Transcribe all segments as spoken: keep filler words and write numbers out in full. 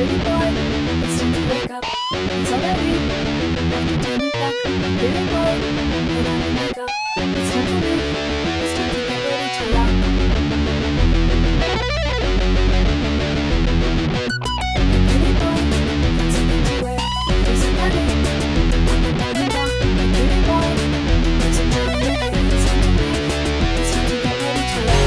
Pretty boy, it's time to wake up. It's already after ten o'clock. Pretty boy, put on your makeup. It's time to leave. It's time to get ready to rock. Pretty boy, got something to wear. There's a party on the diamond dock. Pretty boy, put some time in your hair. It's time to leave. It's time to get ready to rock.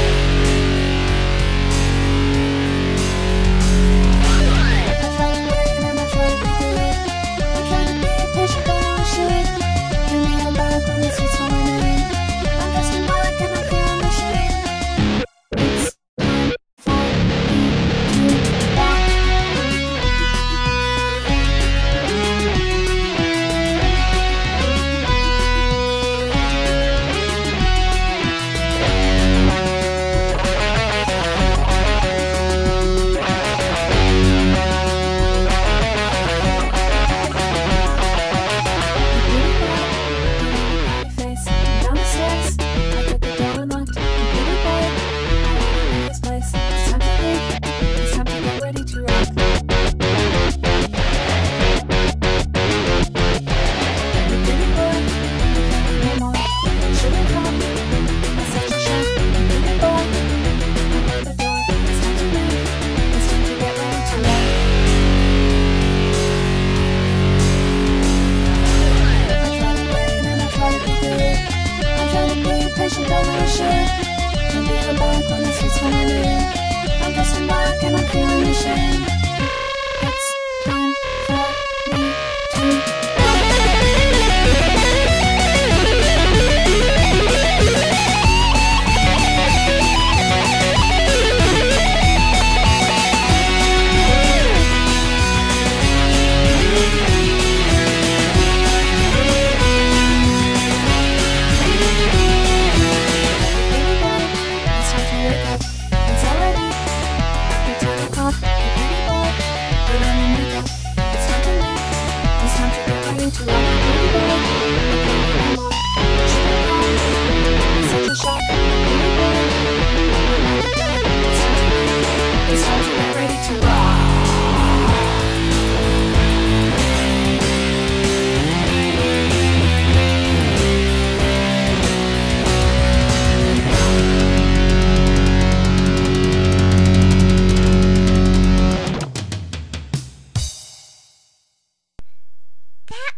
That